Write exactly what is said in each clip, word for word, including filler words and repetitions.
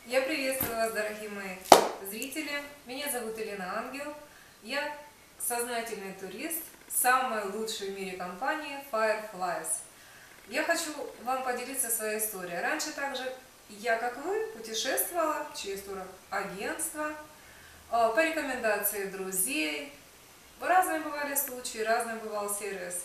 Я приветствую вас, дорогие мои зрители. Меня зовут Елена Ангел. Я сознательный турист самой лучшей в мире компании Fireflies. Я хочу вам поделиться своей историей. Раньше также я, как вы, путешествовала через турагентство, по рекомендации друзей. Разные бывали случаи, разный бывал сервис.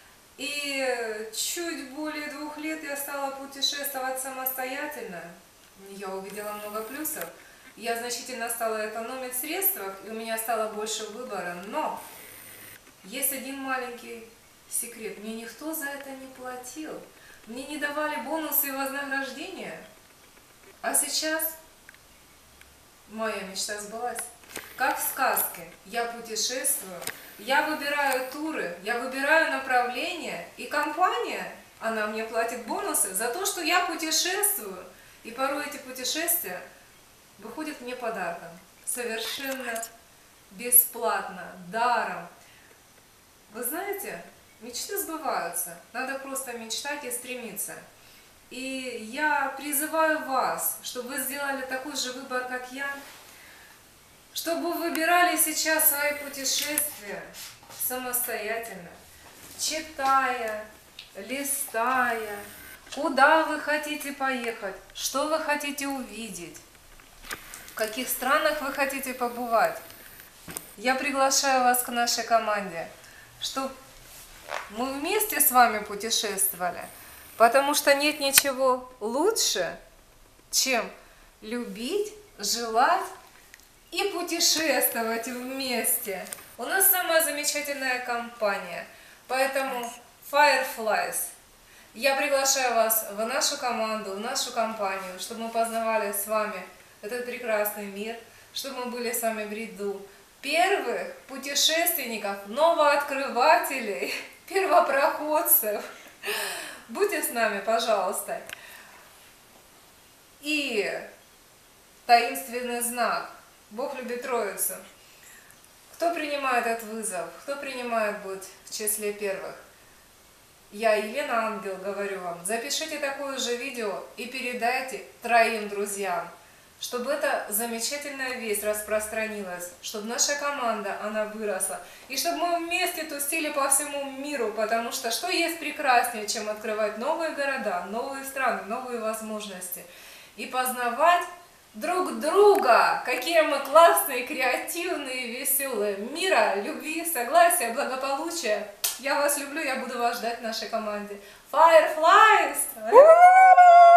И чуть более двух лет я стала путешествовать самостоятельно. Я увидела много плюсов. Я значительно стала экономить в средствах, и у меня стало больше выбора. Но есть один маленький секрет. Мне никто за это не платил. Мне не давали бонусы и вознаграждения. А сейчас моя мечта сбылась. Как в сказке. Я путешествую, я выбираю туры, я выбираю направления, и компания, она мне платит бонусы за то, что я путешествую. И порой эти путешествия выходят мне подарком. Совершенно бесплатно, даром. Вы знаете, мечты сбываются. Надо просто мечтать и стремиться. И я призываю вас, чтобы вы сделали такой же выбор, как я. Чтобы вы выбирали сейчас свои путешествия самостоятельно, читая, листая, куда вы хотите поехать, что вы хотите увидеть, в каких странах вы хотите побывать. Я приглашаю вас к нашей команде, чтобы мы вместе с вами путешествовали, потому что нет ничего лучше, чем любить, желать и путешествовать вместе. У нас самая замечательная компания, поэтому Fireflies. Я приглашаю вас в нашу команду, в нашу компанию, чтобы мы познавали с вами этот прекрасный мир, чтобы мы были с вами в ряду первых путешественников, новооткрывателей, первопроходцев. Будьте с нами, пожалуйста. И таинственный знак. Бог любит Троицу. Кто принимает этот вызов? Кто принимает быть в числе первых? Я, Елена Ангел, говорю вам, запишите такое же видео и передайте троим друзьям, чтобы эта замечательная весть распространилась, чтобы наша команда, она выросла, и чтобы мы вместе тусили по всему миру, потому что что есть прекраснее, чем открывать новые города, новые страны, новые возможности и познавать друг друга, какие мы классные, креативные, веселые. Мира, любви, согласия, благополучия. Я вас люблю, я буду вас ждать в нашей команде. Fireflies!